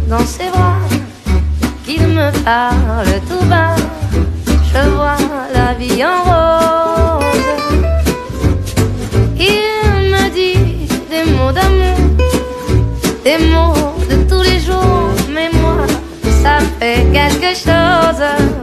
dans ses bras, qu'il me parle tout bas. Je vois la vie en rose. Il me dit des mots d'amour, des mots de tous les jours, mais moi, ça fait quelque chose.